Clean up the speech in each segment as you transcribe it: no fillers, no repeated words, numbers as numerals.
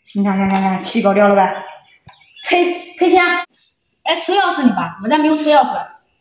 你看，气搞掉了呗？赔钱！哎，车钥匙呢吧？我这没有车钥匙。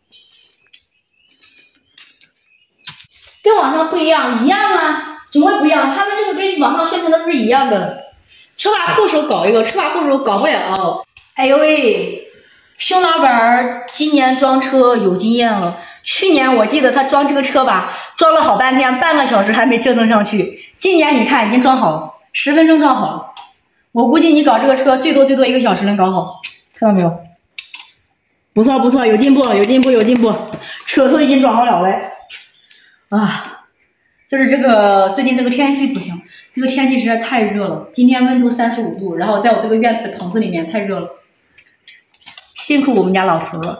跟网上不一样，一样啊？怎么会不一样？他们这个跟网上宣传的不是一样的。车把护手搞一个，车把护手搞不了。哎呦喂，熊老板今年装车有经验了。去年我记得他装这个车吧，装了好半天，半个小时还没折腾上去。今年你看已经装好了，10分钟装好了。我估计你搞这个车最多1个小时能搞好，看到没有？不错，有进步，车头已经装好了嘞。啊，就是这个最近这个天气不行，这个天气实在太热了。今天温度35度，然后在我这个院子的棚子里面太热了，辛苦我们家老头了。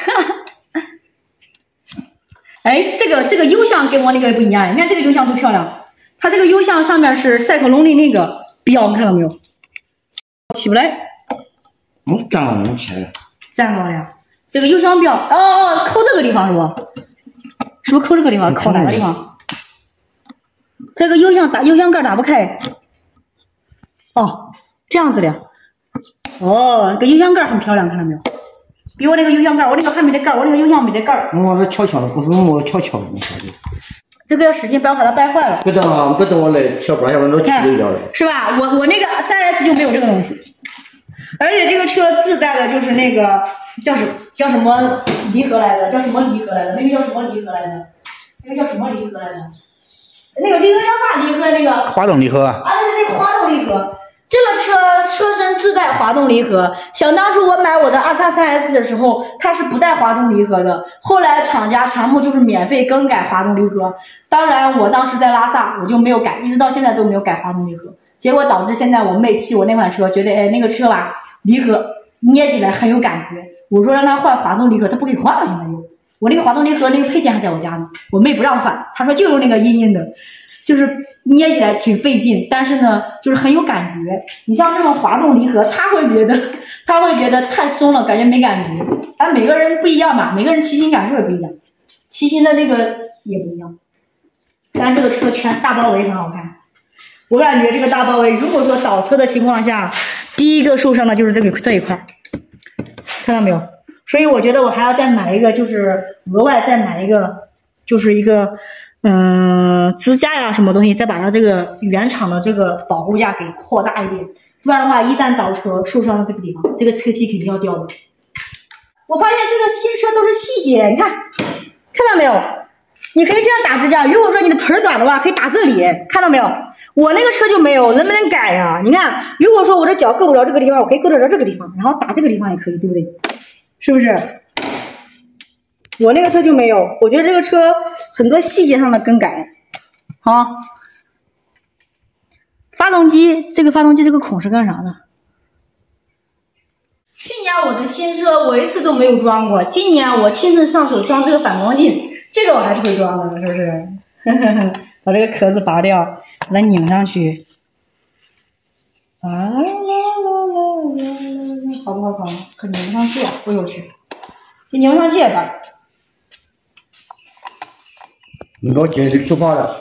哎，这个优象跟我那个不一样，你看这个优象多漂亮，它这个优象上面是赛克龙的那个标，你看到没有？起不来。 我站到能起来。 站到了。这个优象标，扣这个地方是不？是不是扣这个地方？扣哪个地方？这个优象盖打不开。哦，这样子的。哦，这个优象盖很漂亮，看到没有？比我那个优象盖，我那个还没得盖，我那个优象没得盖。 我这悄悄的，不是我悄悄的，你晓得。 这个要使劲，不要把它掰坏了。 不等我来小把我都气累掉了。 是吧？我那个 3S 就没有这个东西，而且这个车自带的就是那个叫什么离合来的？那个叫什么离合来的？那个叫什么离合来的？那个离合叫啥离合？那个滑动离合。 啊，对，滑动离合。这个车身自带滑动离合。想当初我买我的2.3S 的时候，它是不带滑动离合的。后来厂家全部就是免费更改滑动离合。当然，我当时在拉萨我就没有改，一直到现在都没有改滑动离合。结果导致现在我妹骑我那款车，觉得那个车吧离合捏起来很有感觉。我说让她换滑动离合，她不给换了，现在就。我那个滑动离合那个配件还在我家呢，我妹不让换，她说就用那个阴的。就是捏起来挺费劲，但是呢，就是很有感觉。你像这种滑动离合，他会觉得太松了，感觉没感觉。但每个人不一样嘛，每个人骑行感受也不一样，骑行的那个也不一样。但这个车全大包围很好看，我感觉这个大包围，如果说倒车的情况下，第一个受伤的就是这一块，看到没有？所以我觉得我还要再买一个，就是额外再买一个，就是一个。支架呀，什么东西，再把它这个原厂的这个保护架给扩大一点，不然的话，一旦倒车受伤了这个地方，这个车漆肯定要掉的。我发现这个新车都是细节，你看到没有？你可以这样打支架，如果说你的腿短的话，可以打这里，看到没有？我那个车就没有，能不能改呀？你看，如果说我的脚够不着这个地方，我可以够得着这个地方，然后打这个地方也可以，对不对？是不是？我那个车就没有，我觉得这个车很多细节上的更改，好。发动机这个孔是干啥的？去年我的新车我一次都没有装过，今年我亲自上手装这个反光镜，这个我还是会装的，是不是？把这个壳子拔掉，把它拧上去。好不好装？可拧不上去啊！哎呦我去，这拧不上去也罢。 你给我接的可怕了！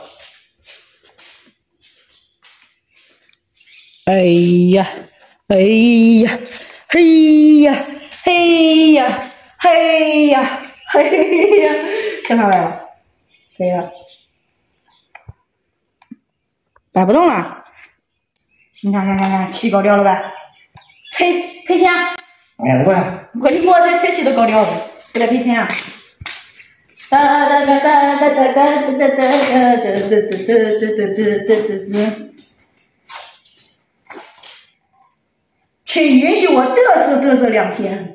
哎呀，看上来了，可以了，摆不动了。你看，漆搞掉了呗？赔钱！ 哎， 我你给我这车漆都搞掉了，给他赔钱啊！请允许我嘚瑟2天，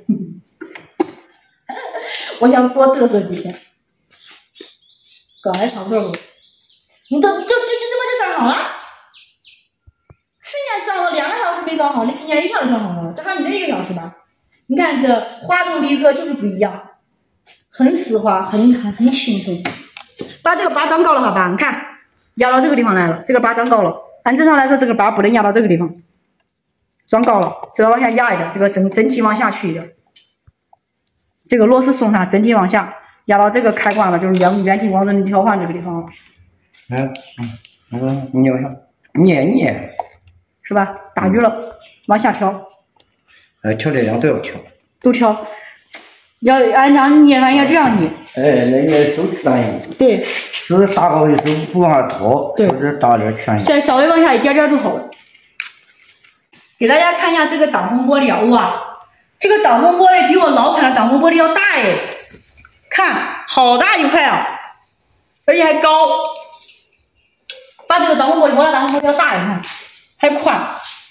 我想多嘚瑟几天。搞还差不多，你都这么就装好了？去年装了2个小时没装好，你今年一下就装好了，这还没得1个小时吧？你看这滑动离合就是不一样。很丝滑，很轻松。把这个把长高了，好吧？你看，压到这个地方来了，这个把长高了。按正常来说，这个把不能压到这个地方，装高了，这个往下压一点，这个整体往下去一点。这个螺丝松上，整体往下压到这个开关了，就是远近光灯调换这个地方了。 捏一下，捏， 是吧？打鱼了，往下调。 调这样都要调。 都调。要按照捏上要这样捏。 那你手全一点。 对。 手打好的时候不往下掏， 对， 手指大点全。 再稍微往下一点点就好了。给大家看一下这个挡风玻璃啊，哇，这个挡风玻璃比我老款的挡风玻璃要大哎，看好大一块啊，而且还高。把这个挡风玻璃，我俩挡风玻璃要大，你看，还宽。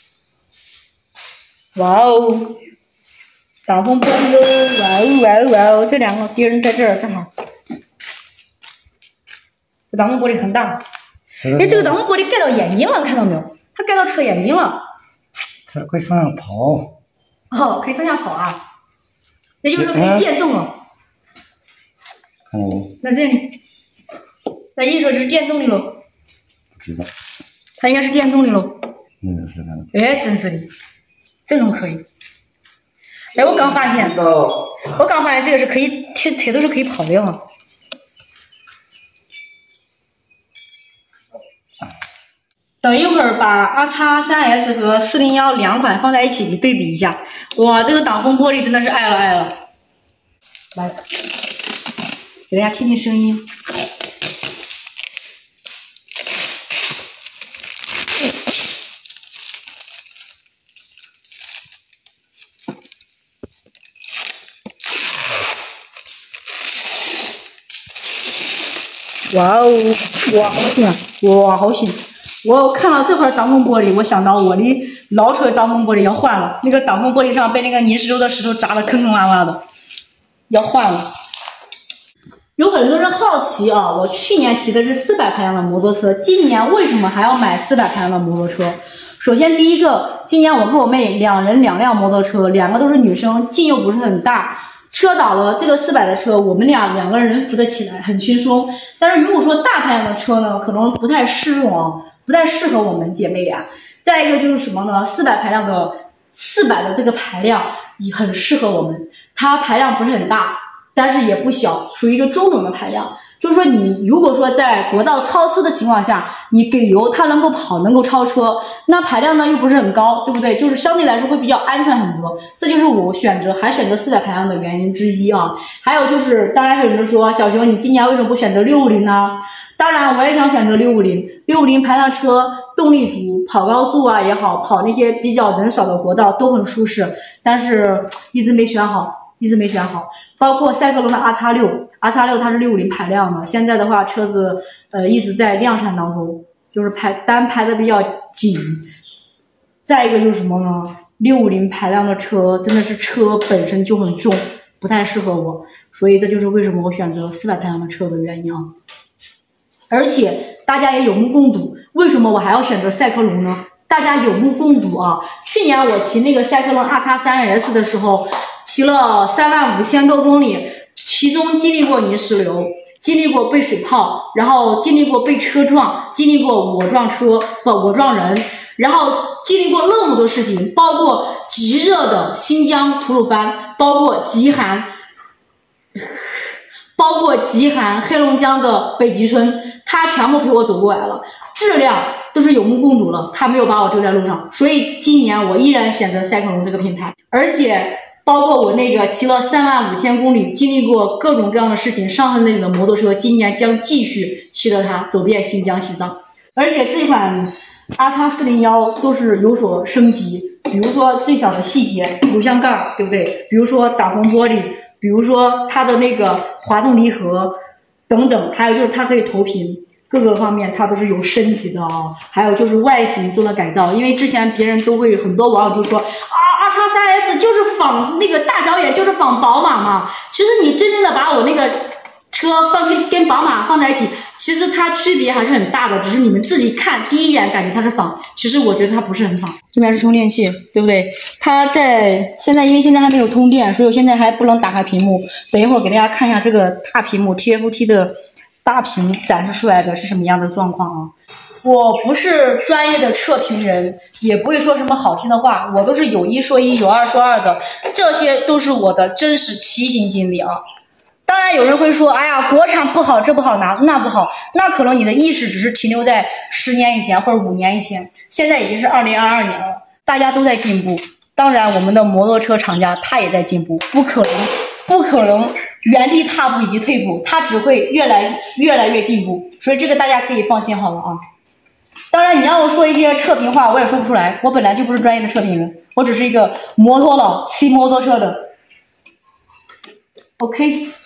哇哦，挡风玻璃哟，哇哦哇哦哇哦，这两个钉在这儿正好。这挡风玻璃很大。哎，这个挡风玻璃盖到眼睛了，看到没有？它盖到车眼睛了。 它可以上下跑。 哦，可以上下跑啊。也就是说可以电动了。 看到没？ 那这里，那一说就是电动的喽。 不知道。 它应该是电动的喽。 是的。 哎，真是的，这种可以。哎，我刚发现这个是可以车都是可以跑的啊。等一会儿把RX3S 和401两款放在一起对比一下，哇，这个挡风玻璃真的是爱了爱了。来，给大家听听声音。哇哦，哇好轻啊，哇好轻！我看到这块挡风玻璃，我想到我的老车挡风玻璃要换了，那个挡风玻璃上被那个泥石流的石头砸得坑坑洼洼的，要换了。有很多人好奇啊，我去年骑的是400排量的摩托车，今年为什么还要买400排量的摩托车？首先第一个，今年我跟我妹2人2辆摩托车，两个都是女生，劲又不是很大。车倒了，这个400的车，我们两个人扶得起来，很轻松。但是如果说大排量的车呢，可能不太适用啊，不太适合我们姐妹俩。再一个就是什么呢？400排量的这个排量也很适合我们，它排量不是很大，但是也不小，属于一个中等的排量。就是说你如果说在国道超车的情况下，你给油它能够跑，能够超车，那排量呢又不是很高，对不对？就是相对来说会比较安全很多，这就是我选择400排量的原因之一啊。还有就是，当然有人说小熊你今年为什么不选择650呢？当然我也想选择650排量车，动力足，跑高速啊也好，跑那些比较人少的国道都很舒适，但是一直没选好。包括赛克龙的 RX6 它是650排量的，现在的话车子一直在量产当中，就是单排的比较紧。再一个就是什么呢？650排量的车真的是车本身就很重，不太适合我，所以这就是为什么我选择400排量的车的原因啊。而且大家也有目共睹，为什么我还要选择赛克龙呢？大家有目共睹啊！去年我骑那个赛克龙 RX3S 的时候，骑了35000多公里，其中经历过泥石流，经历过被水泡，然后经历过被车撞，经历过我撞人，然后经历过那么多事情，包括极热的新疆吐鲁番，包括极寒黑龙江的北极村，他全部陪我走过来了，质量都是有目共睹了，他没有把我丢在路上，所以今年我依然选择赛克龙这个品牌。而且包括我那个骑了35000公里，经历过各种各样的事情，伤痕累累的摩托车，今年将继续骑着它走遍新疆西藏。而且这款 RX401都是有所升级，比如说最小的细节，油箱盖，对不对？比如说挡风玻璃，比如说它的那个滑动离合等等，还有就是它可以投屏，各个方面它都是有升级的啊。还有就是外形做了改造，因为之前别人都会很多网友就说RX3S 就是仿那个大小眼，就是仿宝马嘛。其实你真正的把我那个车跟宝马放在一起，其实它区别还是很大的，只是你们自己看第一眼感觉它是仿，其实我觉得它不是很仿。这边是充电器，对不对？它在现在因为现在还没有通电，所以我现在还不能打开屏幕。等一会儿给大家看一下这个大屏幕 TFT 的大屏展示出来的是什么样的状况啊。我不是专业的测评人，也不会说什么好听的话，我都是有一说一，有二说二的，这些都是我的真实骑行经历啊。 当然有人会说，哎呀，国产不好，这不好那不好，那可能你的意识只是停留在10年以前或者5年以前，现在已经是2022年了，大家都在进步。当然，我们的摩托车厂家他也在进步，不可能原地踏步以及退步，他只会越来越进步。所以这个大家可以放心好了啊。当然，你让我说一些测评话，我也说不出来，我本来就不是专业的测评人，我只是一个摩托佬，骑摩托车的。OK。